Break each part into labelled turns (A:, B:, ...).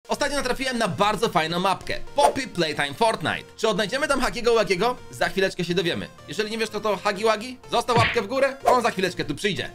A: Ostatnio natrafiłem na bardzo fajną mapkę. Poppy Playtime Fortnite. Czy odnajdziemy tam Huggiego Wuggiego? Za chwileczkę się dowiemy. Jeżeli nie wiesz, kto to Huggy Wuggy, zostaw łapkę w górę, on za chwileczkę tu przyjdzie.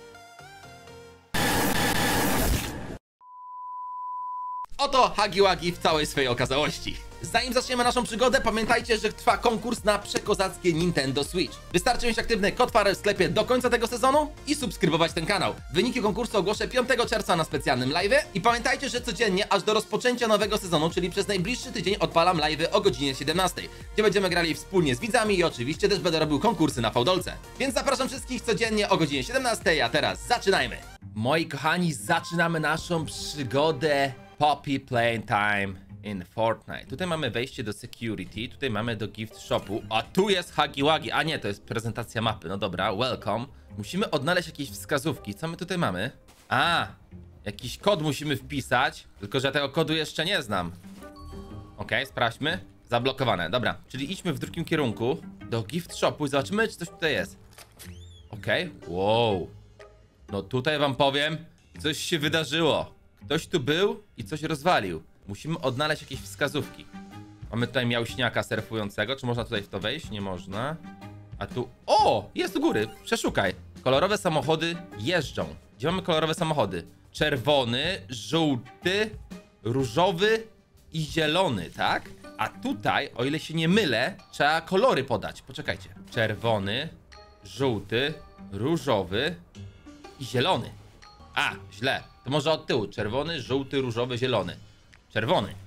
A: Oto Huggy Wuggy w całej swojej okazałości. Zanim zaczniemy naszą przygodę, pamiętajcie, że trwa konkurs na przekozackie Nintendo Switch. Wystarczy mieć aktywny kod Farel w sklepie do końca tego sezonu i subskrybować ten kanał. Wyniki konkursu ogłoszę 5 czerwca na specjalnym live'ie i pamiętajcie, że codziennie aż do rozpoczęcia nowego sezonu, czyli przez najbliższy tydzień odpalam live'y o godzinie 17, gdzie będziemy grali wspólnie z widzami i oczywiście też będę robił konkursy na fałdolce. Więc zapraszam wszystkich codziennie o godzinie 17, a teraz zaczynajmy! Moi kochani, zaczynamy naszą przygodę Poppy Playtime in Fortnite. Tutaj mamy wejście do security, tutaj mamy do gift shopu, a tu jest Huggy Wuggy. A nie, to jest prezentacja mapy. No dobra, welcome. Musimy odnaleźć jakieś wskazówki. Co my tutaj mamy? A, jakiś kod musimy wpisać, tylko że tego kodu jeszcze nie znam. Okej, sprawdźmy. Zablokowane, dobra. Czyli idźmy w drugim kierunku do gift shopu i zobaczymy, czy coś tutaj jest. Okej, wow. No tutaj wam powiem, coś się wydarzyło. Ktoś tu był i coś rozwalił. Musimy odnaleźć jakieś wskazówki. Mamy tutaj miałśniaka surfującego. Czy można tutaj w to wejść? Nie można. A tu... O! Jest u góry. Przeszukaj. Kolorowe samochody jeżdżą. Gdzie mamy kolorowe samochody? Czerwony, żółty, różowy i zielony, tak? A tutaj, o ile się nie mylę, trzeba kolory podać. Poczekajcie. Czerwony, żółty, różowy i zielony. A, źle. To może od tyłu. Czerwony, żółty, różowy, zielony. Czerwony.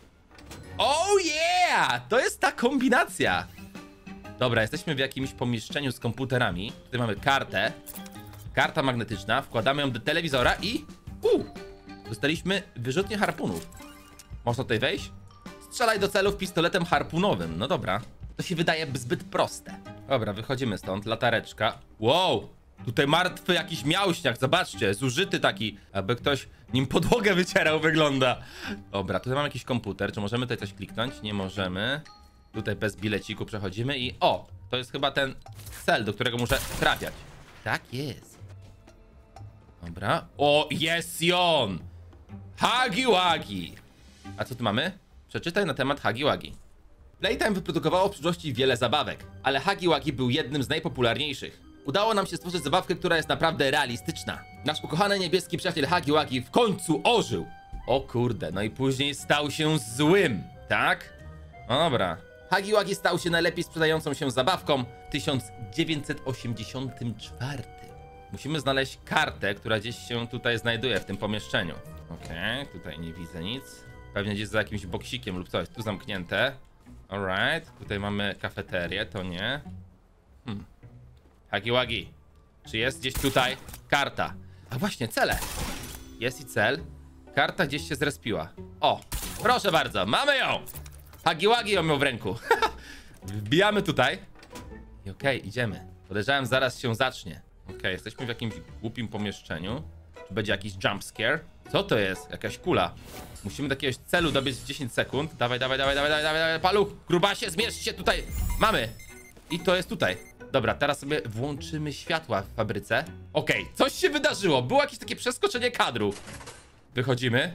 A: Oh yeah! To jest ta kombinacja. Dobra, jesteśmy w jakimś pomieszczeniu z komputerami. Tutaj mamy kartę. Karta magnetyczna. Wkładamy ją do telewizora i... dostaliśmy wyrzutnię harpunów. Można tutaj wejść? Strzelaj do celów pistoletem harpunowym. No dobra. To się wydaje zbyt proste. Dobra, wychodzimy stąd. Latareczka. Wow! Tutaj martwy jakiś miałśniak, zobaczcie, zużyty taki, aby ktoś nim podłogę wycierał, wygląda. Dobra, tutaj mam jakiś komputer, czy możemy tutaj coś kliknąć? Nie możemy. Tutaj bez bileciku przechodzimy i o, to jest chyba ten cel, do którego muszę trafiać. Tak jest. Dobra, o, jest i on! Huggy Wuggy! A co tu mamy? Przeczytaj na temat Huggy Wuggy. Playtime wyprodukowało w przyszłości wiele zabawek, ale Huggy Wuggy był jednym z najpopularniejszych. Udało nam się stworzyć zabawkę, która jest naprawdę realistyczna. Nasz ukochany niebieski przyjaciel Huggy Wuggy w końcu ożył. O kurde, no i później stał się złym, tak? No dobra. Huggy Wuggy stał się najlepiej sprzedającą się zabawką w 1984. Musimy znaleźć kartę, która gdzieś się tutaj znajduje w tym pomieszczeniu. Okej, tutaj nie widzę nic. Pewnie gdzieś za jakimś boksikiem lub coś. Tu zamknięte. Alright, tutaj mamy kafeterię, to nie. Huggy Wuggy. Czy jest gdzieś tutaj karta? A właśnie, cele. Jest i cel. Karta gdzieś się zrespiła. O, proszę bardzo, mamy ją! Huggy Wuggy ją miał w ręku. Wbijamy tutaj. I okej, idziemy. Podejrzewałem, zaraz się zacznie. Okej, jesteśmy w jakimś głupim pomieszczeniu. Tu będzie jakiś jump scare. Co to jest? Jakaś kula. Musimy do jakiegoś celu dobiec w 10 sekund. Dawaj, dawaj, dawaj, dawaj, dawaj, dawaj, paluch, grubasie, zmierz się tutaj. Mamy. I to jest tutaj. Dobra, teraz sobie włączymy światła w fabryce. Okej, coś się wydarzyło. Było jakieś takie przeskoczenie kadru. Wychodzimy.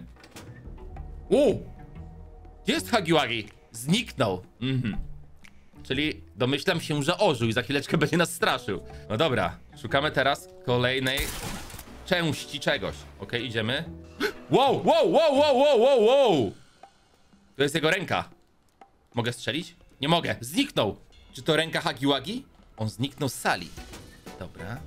A: Gdzie jest Huggy Wuggy? Zniknął. Czyli domyślam się, że ożył i za chwileczkę będzie nas straszył. No dobra, szukamy teraz kolejnej części czegoś. Okej, idziemy. Wow, wow, wow, wow, wow, wow, wow. To jest jego ręka. Mogę strzelić? Nie mogę. Zniknął. Czy to ręka Huggy Wuggy? On zniknął z sali. Dobra.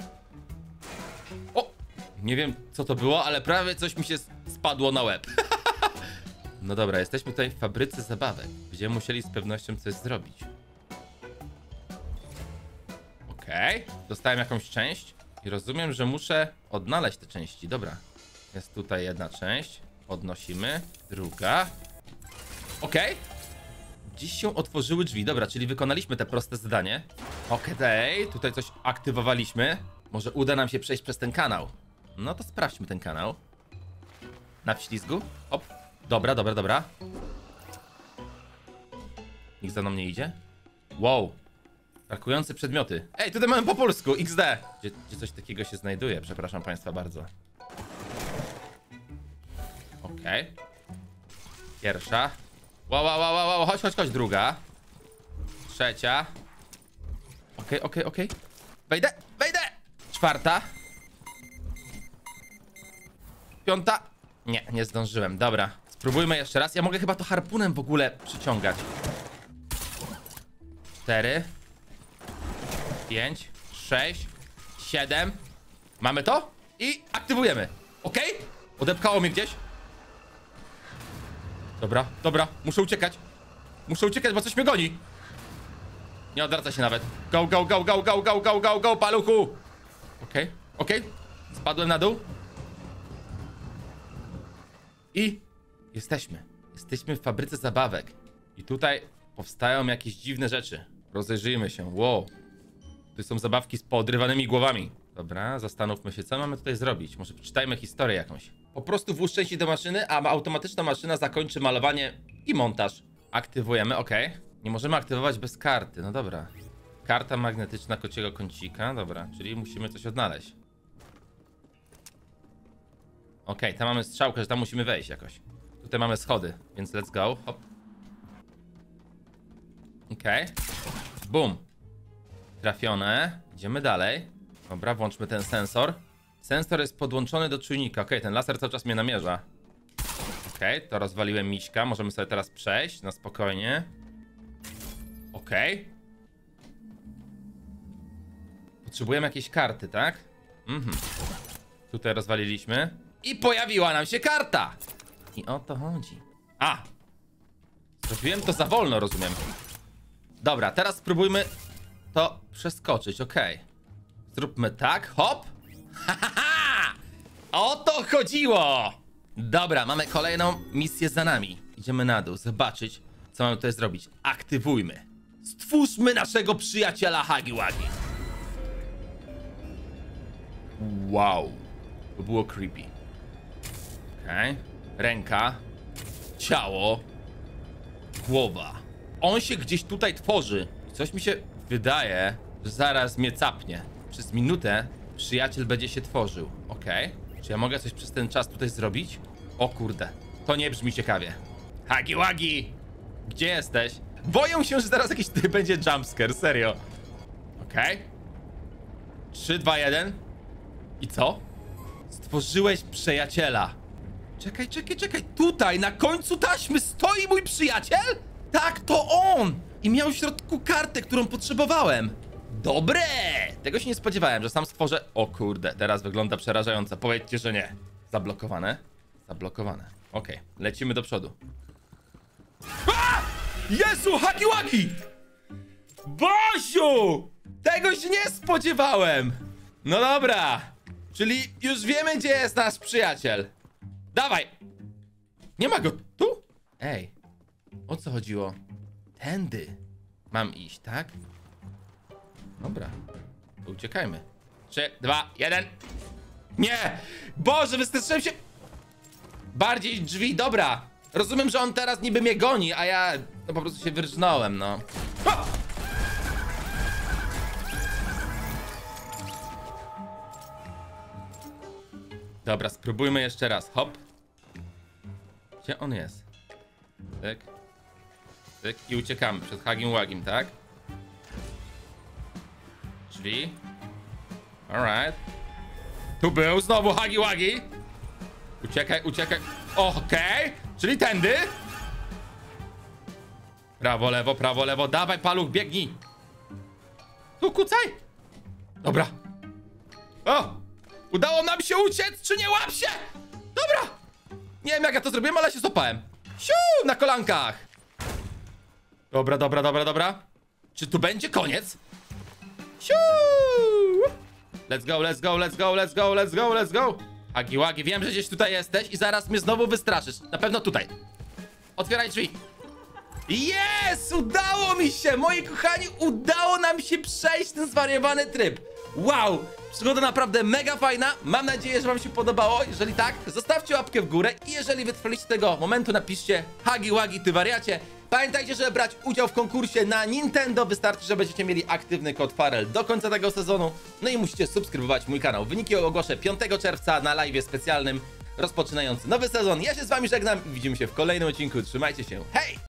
A: O! Nie wiem, co to było, ale prawie coś mi się spadło na łeb. No dobra, jesteśmy tutaj w fabryce zabawek. Będziemy musieli z pewnością coś zrobić. Okej. Dostałem jakąś część i rozumiem, że muszę odnaleźć te części. Dobra. Jest tutaj jedna część. Podnosimy. Druga. Okej. Dziś się otworzyły drzwi. Dobra, czyli wykonaliśmy te proste zadanie. Okej, tutaj coś aktywowaliśmy. Może uda nam się przejść przez ten kanał. No to sprawdźmy ten kanał. Na wślizgu. Hop. Dobra, dobra, dobra. Nikt za mną nie idzie? Wow. Brakujące przedmioty. Ej, tutaj mamy po polsku. XD. Gdzie coś takiego się znajduje? Przepraszam państwa bardzo. Okej. Pierwsza. Wow. Chodź. Druga. Trzecia. Okej. Wejdę. Czwarta. Piąta. Nie zdążyłem. Dobra. Spróbujmy jeszcze raz. Ja mogę chyba to harpunem w ogóle przyciągać. 4. 5. 6. 7. Mamy to? I aktywujemy. Okej? Odepchało mnie gdzieś. Dobra. Muszę uciekać, bo coś mnie goni. Nie odwraca się nawet. Go, paluchu. Okej. Spadłem na dół. I jesteśmy w fabryce zabawek. I tutaj powstają jakieś dziwne rzeczy. Rozejrzyjmy się. Wow. Tu są zabawki z poodrywanymi głowami. Dobra, zastanówmy się, co mamy tutaj zrobić. Może przeczytajmy historię jakąś. Po prostu włóż części do maszyny, a automatyczna maszyna zakończy malowanie i montaż. Aktywujemy, okej. Nie możemy aktywować bez karty, no dobra. Karta magnetyczna kociego kącika, dobra, czyli musimy coś odnaleźć. Okej, tam mamy strzałkę, że tam musimy wejść jakoś. Tutaj mamy schody, więc let's go, hop. Okej. Bum. Trafione. Idziemy dalej. Dobra, włączmy ten sensor. Sensor jest podłączony do czujnika. Okej, ten laser cały czas mnie namierza. Okej, to rozwaliłem miśka. Możemy sobie teraz przejść na spokojnie. Okej. Potrzebujemy jakiejś karty, tak? Tutaj rozwaliliśmy. I pojawiła nam się karta! I o to chodzi. A! Zrobiłem to za wolno, rozumiem. Dobra, teraz spróbujmy to przeskoczyć, okej. Zróbmy tak, hop. Ha! O to chodziło! Dobra, mamy kolejną misję za nami. Idziemy na dół, zobaczyć, co mamy tutaj zrobić. Aktywujmy. Stwórzmy naszego przyjaciela Hagiwagi. Wow. To było creepy. Okej. Ręka. Ciało. Głowa. On się gdzieś tutaj tworzy. Coś mi się wydaje, że zaraz mnie capnie. Przez minutę przyjaciel będzie się tworzył. Okej. Czy ja mogę coś przez ten czas tutaj zrobić? O kurde. To nie brzmi ciekawie. Hagiwagi! Gdzie jesteś? Boję się, że zaraz jakiś będzie jumpscare. Serio. Okej. 3, 2, 1. I co? Stworzyłeś przyjaciela. Czekaj. Tutaj, na końcu taśmy stoi mój przyjaciel? Tak, to on! I miał w środku kartę, którą potrzebowałem. Dobre! Tego się nie spodziewałem, że sam stworzę... O kurde, teraz wygląda przerażająco. Powiedzcie, że nie. Zablokowane. Okej, lecimy do przodu. A! Jezu, Hagiwagi! Bosiu! Tego się nie spodziewałem! No dobra. Czyli już wiemy, gdzie jest nasz przyjaciel. Dawaj! Nie ma go tu? Ej, o co chodziło? Tędy mam iść, tak? Dobra, to uciekajmy. 3, 2, 1. Nie! Boże, wystraszyłem się! Bardziej drzwi, dobra. Rozumiem, że on teraz niby mnie goni, a ja no po prostu się wyrżnąłem, no. O! Dobra, spróbujmy jeszcze raz. Hop. Gdzie on jest? Tyk. Tyk. I uciekamy przed Hagiwagim, tak? Drzwi. Alright. Tu był znowu Hagiwagi. Uciekaj. Okej. Czyli tędy. Prawo, lewo. Dawaj, paluch, biegnij. Tu kucaj. Dobra. O! Udało nam się uciec, czy nie? Łap się! Dobra! Nie wiem, jak ja to zrobiłem, ale się złapałem. Siu! Na kolankach. Dobra. Czy tu będzie koniec? Siu! Let's go. Hagiwagi, wiem, że gdzieś tutaj jesteś i zaraz mnie znowu wystraszysz. Na pewno tutaj. Otwieraj drzwi. Jest! Udało mi się! Moi kochani, udało nam się przejść ten zwariowany tryb. Wow! Przygoda naprawdę mega fajna. Mam nadzieję, że wam się podobało. Jeżeli tak, zostawcie łapkę w górę. I jeżeli wytrwaliście tego momentu, napiszcie Hagiwagi, ty wariacie. Pamiętajcie, żeby brać udział w konkursie na Nintendo. Wystarczy, że będziecie mieli aktywny kod Farel do końca tego sezonu. No i musicie subskrybować mój kanał. Wyniki ogłoszę 5 czerwca na live'ie specjalnym rozpoczynający nowy sezon. Ja się z wami żegnam i widzimy się w kolejnym odcinku. Trzymajcie się, hej!